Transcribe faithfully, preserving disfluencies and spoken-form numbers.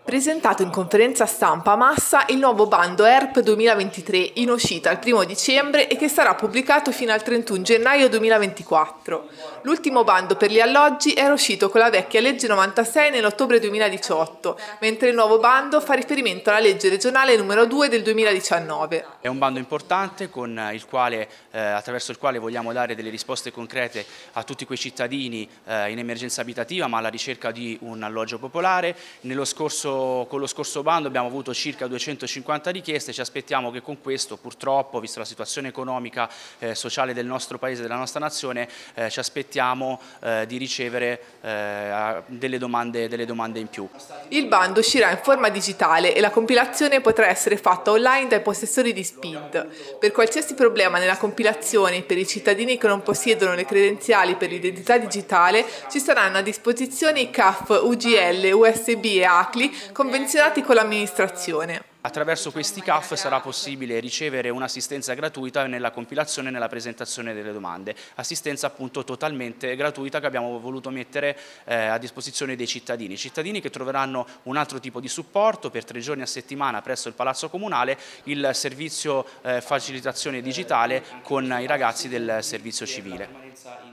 Presentato in conferenza stampa a Massa il nuovo bando E R P duemilaventitré in uscita il primo dicembre e che sarà pubblicato fino al trentuno gennaio duemilaventiquattro. L'ultimo bando per gli alloggi era uscito con la vecchia legge novantasei nell'ottobre duemiladiciotto, mentre il nuovo bando fa riferimento alla legge regionale numero due del duemiladiciannove. È un bando importante con il quale, eh, attraverso il quale vogliamo dare delle risposte concrete a tutti quei cittadini eh, in emergenza abitativa ma alla ricerca di un alloggio popolare. Nello scorso Con lo scorso bando abbiamo avuto circa duecentocinquanta richieste, ci aspettiamo che con questo purtroppo, vista la situazione economica e eh, sociale del nostro Paese, della nostra nazione, eh, ci aspettiamo eh, di ricevere eh, delle, domande, delle domande in più. Il bando uscirà in forma digitale e la compilazione potrà essere fatta online dai possessori di S P I D. Per qualsiasi problema nella compilazione per i cittadini che non possiedono le credenziali per l'identità digitale ci saranno a disposizione i C A F, U G L, U S B e A C L I convenzionati con l'amministrazione. Attraverso questi C A F sarà possibile ricevere un'assistenza gratuita nella compilazione e nella presentazione delle domande, assistenza appunto totalmente gratuita che abbiamo voluto mettere eh, a disposizione dei cittadini, cittadini che troveranno un altro tipo di supporto per tre giorni a settimana presso il Palazzo Comunale, il servizio eh, facilitazione digitale con i ragazzi del servizio civile.